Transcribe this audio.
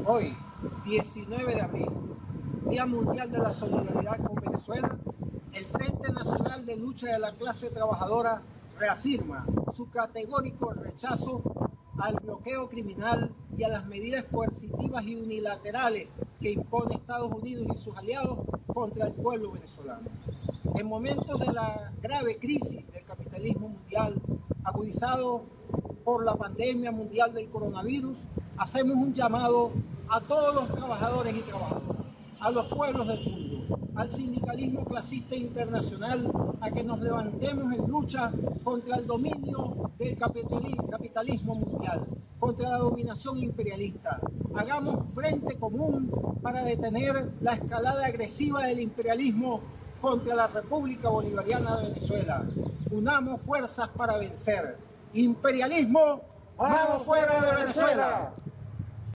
Hoy, 19 de abril, Día Mundial de la Solidaridad con Venezuela, el Frente Nacional de Lucha de la Clase Trabajadora reafirma su categórico rechazo al bloqueo criminal y a las medidas coercitivas y unilaterales que impone Estados Unidos y sus aliados contra el pueblo venezolano. En momentos de la grave crisis del capitalismo mundial, agudizado por la pandemia mundial del coronavirus, hacemos un llamado a todos los trabajadores y trabajadoras, a los pueblos del mundo, al sindicalismo clasista internacional, a que nos levantemos en lucha contra el dominio del capitalismo mundial, contra la dominación imperialista. Hagamos frente común para detener la escalada agresiva del imperialismo contra la República Bolivariana de Venezuela. Unamos fuerzas para vencer. Imperialismo, ¡vamos fuera de Venezuela!